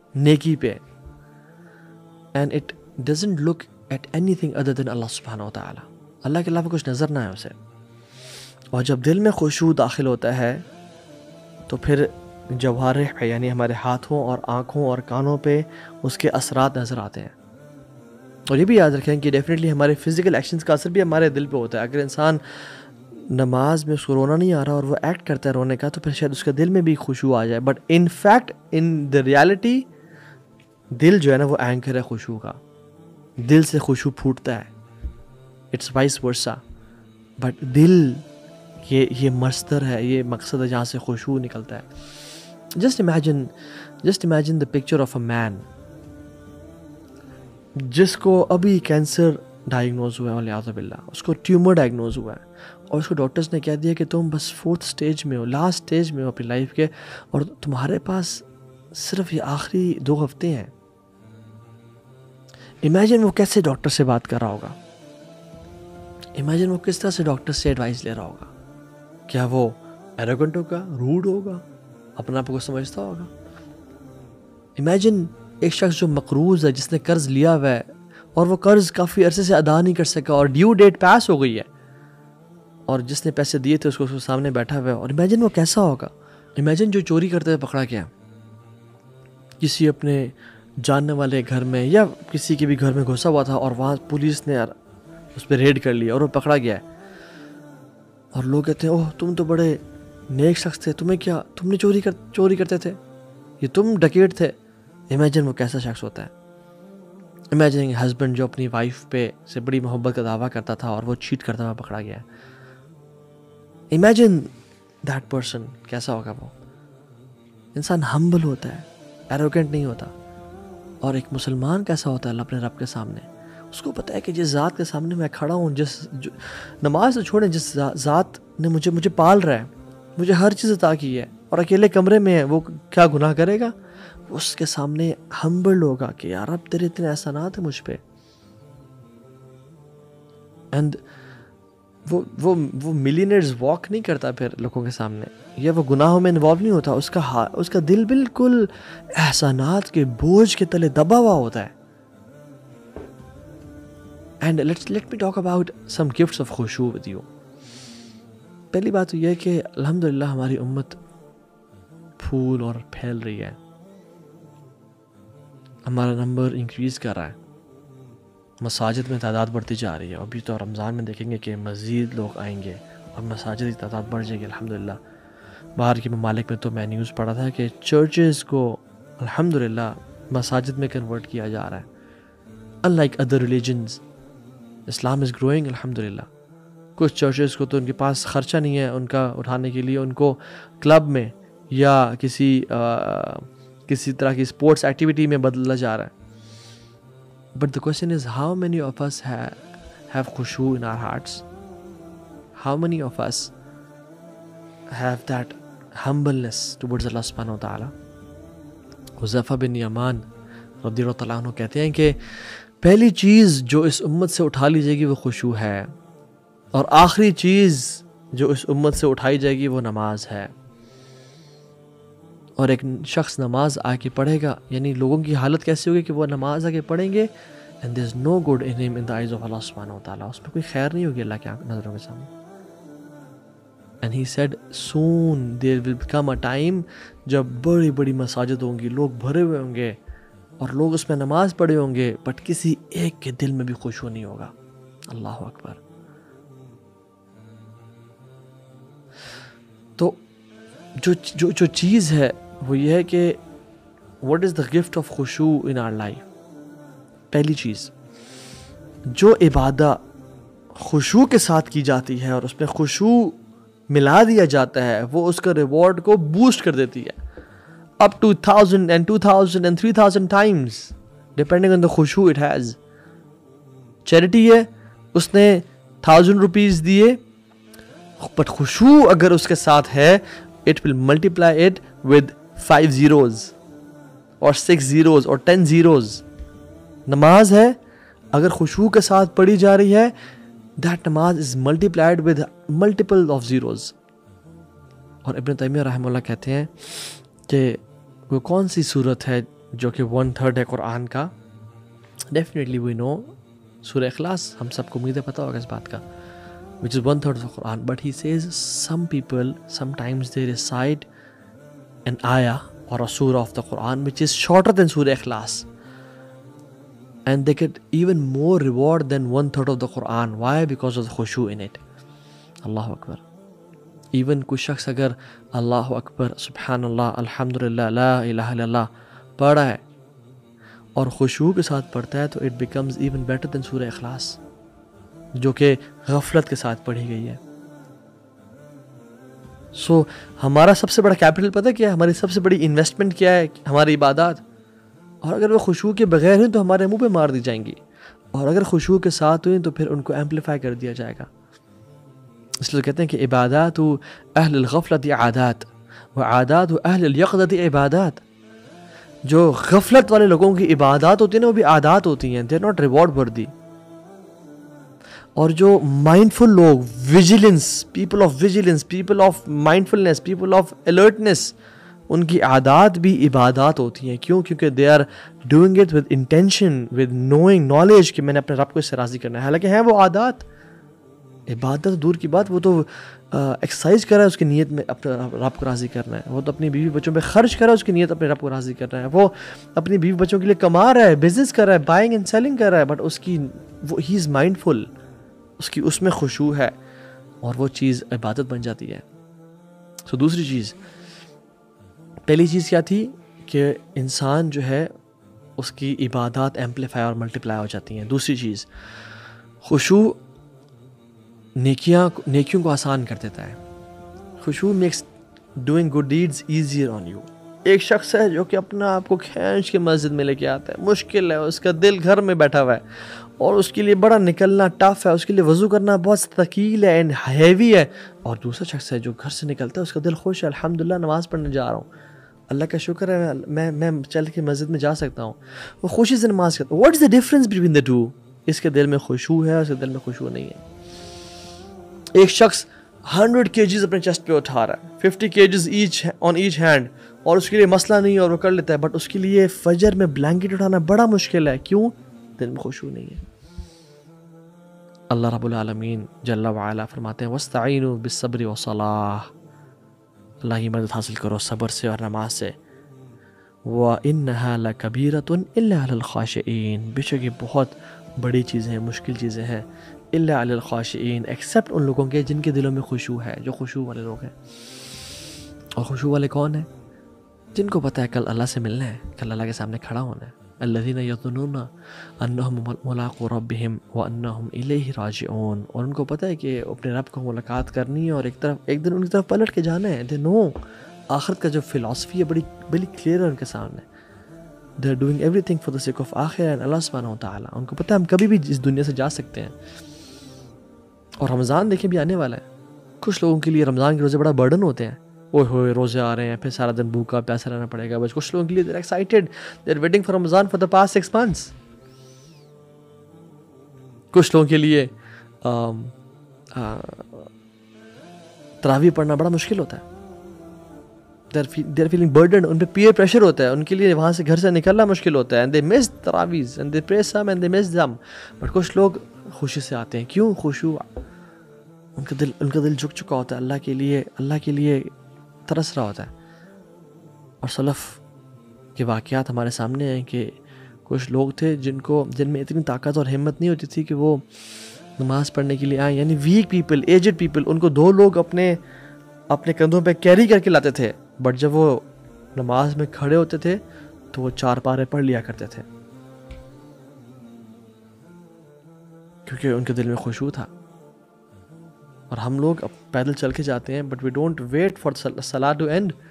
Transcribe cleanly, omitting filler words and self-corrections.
نیکی پہ. And it doesn't look at anything other than Allah سبحانہ و تعالیٰ. اللہ کے علاوہ کچھ نظر نہ ہے اسے. اور جب دل میں خشوع داخل ہوتا ہے تو پھر جوارح پہ یعنی ہمارے ہاتھوں اور آنکھوں اور کانوں پہ اس کے اثرات نظر آتے ہیں. اور یہ بھی یاد رکھیں کہ ڈیفینیٹلی ہمارے فزیکل ایکشنز کا اثر بھی ہمارے دل پہ ہوتا ہے. اگر انسان نماز میں اس کو رونا نہیں آ رہا اور وہ ایکٹ کرتا ہے رونے کا تو پھر شاید اس کے دل میں بھی خشوع آ جائے. But in fact in the reality دل جو ہے نا وہ اینکر ہے خشوع کا. دل سے خشوع پھوٹتا ہے. It's vice versa. بٹ دل یہ مصدر ہے, یہ مقصد ہے جہاں سے خشوع نکلتا ہے. Just imagine the picture of a man جس کو ابھی کینسر ڈائگنوز ہوا ہے والعیاذ باللہ, اس کو ٹیومر ڈائگنوز ہوا ہے اور اس کو ڈاکٹرز نے کہہ دیا کہ تم بس 4th اسٹیج میں ہو, لاسٹ اسٹیج میں ہو اپنی لائف کے, اور تمہارے پاس صرف یہ آخری 2 ہفتے ہیں. امیجن وہ کیسے ڈاکٹر سے بات کر رہا ہوگا. امیجن وہ کس طرح سے ڈاکٹر سے ایڈوائس لے رہا ہوگا. کیا وہ ایروگنٹ ہوگا, روڈ ہوگا, اپنا آپ کو سمجھتا ہوگا. امیجن ایک شخص جو مقروض ہے, جس نے قرض لیا ہوا ہے اور وہ قرض کافی عرصے سے ادا نہیں کر سکا اور ڈیو ڈیٹ پاس ہو گئی ہے, اور جس نے پیسے دیے تھے اس کو سامنے بیٹھا ہوا ہے. اور امیجن وہ کیسا ہوگا. امیجن جو چوری کرتے ہوئے پکڑا گیا کسی اپنے جاننے والے گھر میں یا کسی کے بھی گھر میں گھسا ہوا تھا اور وہاں پولیس نے اس پہ ریڈ کر لیا اور وہ پکڑا گیا ہے, اور لوگ کہتے ہیں اوہ تم تو بڑے نیک شخص تھے, تمہیں کیا, تم نے چوری کرتے تھے, یہ تم ڈکیٹ تھے. امیجن وہ کیسا شخص ہوتا ہے. امیجن ہسبینڈ جو اپنی وائف پہ سے بڑی محبت کا دعویٰ کرتا تھا اور وہ چیٹ کرتا ہوا پکڑا گیا ہے. امیجن دیٹ پرسن کیسا ہوگا. وہ انسان ہمبل ہوتا ہے, ایروگنٹ نہیں ہوتا. اور ایک مسلمان کیسا ہوتا ہے اپنے رب کے سامنے, اس کو پتہ ہے کہ جس ذات کے سامنے میں کھڑا ہوں, نماز تو چھوڑیں, جس ذات نے مجھے پال رہا ہے, مجھے ہر چیز عطا کی ہے اور اکیلے کمرے میں ہے, وہ کیا گناہ کرے گا. اس کے سامنے ہمبل ہوگا کہ یار اب تیرے اتنے احسانات ہیں مجھ پہ. اینڈ وہ ملینئرز واک نہیں کرتا پھر لوگوں کے سامنے, یا وہ گناہوں میں انوالو نہیں ہوتا. اس کا دل بالکل احسانات کے بوجھ کے تلے دبا ہوا ہوتا ہے. And let me talk about some gifts of خشوع ود یو. پہلی بات تو یہ ہے کہ الحمدللہ ہماری امت پھول اور پھیل رہی ہے, ہمارا نمبر انکریز کر رہا ہے, مساجد میں تعداد بڑھتی جا رہی ہے. ابھی تو رمضان میں دیکھیں گے کہ مزید لوگ آئیں گے اور مساجد کی تعداد بڑھ جائے گی الحمدللہ. باہر کے ممالک میں تو میں نیوز پڑھا تھا کہ چرچز کو الحمدللہ مساجد میں کنورٹ کیا جا رہا ہے. unlike other religions, Islam is growing الحمدللہ. کچھ چرچز کو تو ان کے پاس خرچہ نہیں ہے ان کا اٹھانے کے لیے, ان کو کلب میں یا کسی طرح کی اسپورٹس ایکٹیویٹی میں بدلا جا رہا ہے. But the question is, how many of us have khushu in our hearts? How many of us have that humbleness towards Allah subhanahu wa ta'ala? Huzaifa بن یمان رضی اللہ تعالیٰ عنہ کہتے ہیں کہ پہلی چیز جو اس امت سے اٹھا لی جائے گی وہ خشوع ہے, اور آخری چیز جو اس امت سے اٹھائی جائے گی وہ نماز ہے. اور ایک شخص نماز آ کے پڑھے گا, یعنی لوگوں کی حالت کیسی ہوگی کہ وہ نماز آ کے پڑھیں گے, and there is no good in him in the eyes of Allah subhanahu wa ta'ala. اس میں کوئی خیر نہیں ہوگی اللہ کی نظروں کے سامنے. And he said soon there will become a time جب بڑی بڑی مساجد ہوں گی, لوگ بھرے ہوئے ہوں گے اور لوگ اس میں نماز پڑھے ہوں گے, بٹ کسی ایک کے دل میں بھی خشوع نہیں ہوگا. اللہ اکبر. تو جو چیز ہے وہ یہ ہے کہ what is the gift of خشوع in our life. پہلی چیز, جو عبادت خشوع کے ساتھ کی جاتی ہے اور اس میں خشوع ملا دیا جاتا ہے, وہ اس کا ریوارڈ کو بوسٹ کر دیتی ہے up to 1000 and 2000 and 3000 times depending on the خشوع it has. چیریٹی ہے, اس نے 1000 روپیز دیے, بٹ خشوع اگر اس کے ساتھ ہے it will multiply it with 5 zeros or 6 zeros or 10 zeros. نماز ہے, اگر خشوع کے ساتھ پڑھی جا رہی ہے, that نماز is multiplied with multiple of zeros. اور ابن تیمیہ رحمہ اللہ کہتے ہیں کہ وہ کون سی صورت ہے جو کہ 1/3 ہے قرآن کا. ڈیفینیٹلی وی نو سورہ اخلاص، ہم سب کو امید ہے پتہ ہوگا اس بات کا, which is 1/3 of the Quran. But he says some people, sometimes they recite an ayah or a surah of the Quran which is shorter than Surah Ikhlas, and they get even more reward than 1/3 of the Quran. Why? Because of the khushu in it. Allahu Akbar. Even کوئی شخص اگر اللہ اکبر سبحان اللہ الحمدللہ لا الہ الا اللہ پڑھا ہے اور خشوع کے ساتھ پڑھتا ہے تو it becomes even better than سورہ اخلاص جو کہ غفلت کے ساتھ پڑھی گئی ہے. سو ہمارا سب سے بڑا کیپٹل پتہ کیا ہے؟ ہماری سب سے بڑی انویسٹمنٹ کیا ہے؟ ہماری عبادات. اور اگر وہ خشوع کے بغیر ہیں تو ہمارے منہ پہ مار دی جائیں گی, اور اگر خشوع کے ساتھ ہوئیں تو پھر ان کو ایمپلیفائی کر دیا جائے گا. اس لیے کہتے ہیں کہ عبادات اہل الغفلت عادات و عادات اہل الیقظۃ عبادات. جو غفلت والے لوگوں کی عبادات ہوتی ہیں نا وہ بھی عادات ہوتی ہیں, دے آر ناٹ ریوارڈ وردی. اور جو مائنڈفل لوگ, vigilance, people of vigilance, people of mindfulness, people of alertness, ان کی عادات بھی عبادات ہوتی ہیں. کیوں؟ کیونکہ they are doing it with intention, with knowing, knowledge کہ میں نے اپنے رب کو اس سے راضی کرنا ہے. حالانکہ ہیں وہ عادات. عبادت دور کی بات, وہ تو ایکسرسائز کر رہا ہے اس کی نیت میں اپنے رب کو راضی کرنا ہے. وہ تو اپنی بیوی بچوں پہ خرچ کر رہا ہے اس کی نیت اپنے رب کو راضی کرنا ہے. وہ اپنی بیوی بچوں کے لیے کما رہا ہے, بزنس کر رہا ہے, بائنگ اینڈ سیلنگ کر رہا ہے, بٹ اس کی وہ ہی از مائنڈفل, اس میں خشوع ہے اور وہ چیز عبادت بن جاتی ہے. سو دوسری چیز, پہلی چیز کیا تھی کہ انسان جو ہے اس کی عبادات ایمپلیفائی اور ملٹیپلائی ہو جاتی ہیں. دوسری چیز, خشوع نیکیوں کو آسان کر دیتا ہے. خشوع makes doing good deeds easier on you. ایک شخص ہے جو کہ اپنا آپ کو کھینچ کے مسجد میں لے کے آتا ہے, مشکل ہے, اس کا دل گھر میں بیٹھا ہوا ہے اور اس کے لیے بڑا نکلنا ٹف ہے, اس کے لیے وضو کرنا بہت ثقیل ہے اینڈ ہیوی ہے. اور دوسرا شخص ہے جو گھر سے نکلتا ہے, اس کا دل خوش ہے, الحمدللہ نماز پڑھنے جا رہا ہوں, اللہ کا شکر ہے میں چل کے مسجد میں جا سکتا ہوں, وہ خوشی سے نماز کرتا ہے. What is the difference between the two? اس کے دل میں خشوع ہے, اس کے دل میں خشوع نہیں ہے. ایک شخص 100 kgs اپنے چیسٹ پہ اٹھا رہا ہے, 50 kgs on each hand, اور اس کے لیے مسئلہ نہیں ہے اور وہ کر لیتا ہے, بٹ اس کے لیے فجر میں بلینکٹ اٹھانا بڑا مشکل ہے. کیوں؟ دل میں خشوع نہیں ہے. اللہ رب العالمین جل وعلا فرماتے ہیں وَاسْتَعِينُوا بِالصَّبْرِ وَالصَّلَاةِ, اللہ کی مدد حاصل کرو صبر سے اور نماز سے. وَإِنَّهَا لَكَبِيرَةٌ إِلَّا عَلَى الْخَاشِعِينَ, بے شک یہ بہت بڑی چیزیں ہیں, مشکل چیزیں ہیں. إِلَّا عَلَى الْخَاشِعِينَ, ایکسیپٹ ان لوگوں کے جن کے دلوں میں خشوع ہے, جو خشوع والے لوگ ہیں. اور خشوع والے کون ہیں؟ جن کو پتہ ہے کل اللہ سے ملنا ہے, کل اللہ کے سامنے کھڑا ہونا ہے. الذین یظنون انہم ملاقو ربہم وانہم الیہ راجعون, اور ان کو پتہ ہے کہ اپنے رب کو ملاقات کرنی ہے اور ایک دن ان کی طرف پلٹ کے جانا ہے. دے نو آخرت کا جو فلاسفی ہے بڑی کلیئر ہے ان کے سامنے. They are doing everything for the sake of آخرہ اینڈ اللہ سبحانہ وتعالیٰ. ان کو پتہ ہے ہم کبھی بھی اس دنیا سے جا سکتے ہیں. اور رمضان دیکھیں بھی آنے والا ہے. کچھ لوگوں کے لیے رمضان کے روزے بڑا برڈن ہوتے ہیں, اوہ ہوئے روزے آ رہے ہیں, پھر سارا دن بھوکا پیاسا رہنا پڑے گا. بس کچھ لوگوں کے لیے they're excited, they're waiting for Ramadan for the past 6 months. کچھ لوگوں کے لیے تراویح پڑھنا بڑا مشکل ہوتا ہے. they're feeling burdened, ان پہ peer pressure ہوتا ہے, ان کے لیے وہاں سے گھر سے نکلنا مشکل ہوتا ہے. and they miss تراویح and they pray some and they miss them. but کچھ لوگ خوشی سے آتے ہیں. کیوں؟ خشوع, ان کا دل جھک چکا ہوتا ہے اللہ کے لیے ترس رہا ہوتا ہے. اور سلف کے واقعات ہمارے سامنے ہیں کہ کچھ لوگ تھے جن میں اتنی طاقت اور ہمت نہیں ہوتی تھی کہ وہ نماز پڑھنے کے لیے آئیں, یعنی ویک پیپل, ایجڈ پیپل, ان کو 2 لوگ اپنے کندھوں پہ کیری کر کے لاتے تھے, بٹ جب وہ نماز میں کھڑے ہوتے تھے تو وہ 4 پارے پڑھ لیا کرتے تھے, کیونکہ ان کے دل میں خشوع تھا. اور ہم لوگ اب پیدل چل کے جاتے ہیں, but we don't wait for صلاۃ ٹو اینڈ.